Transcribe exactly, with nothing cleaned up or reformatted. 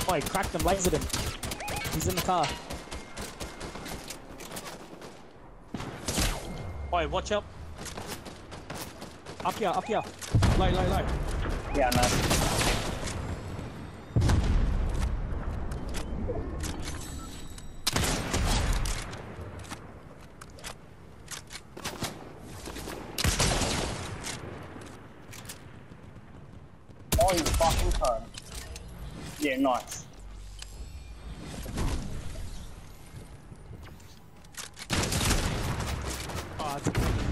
Oh, he cracked him, lasered him. He's in the car. Oi, watch out. Up here, up here. Low, low, low. Yeah, nice. Oh, you fucking cunt. Yeah, nice. Oh, it's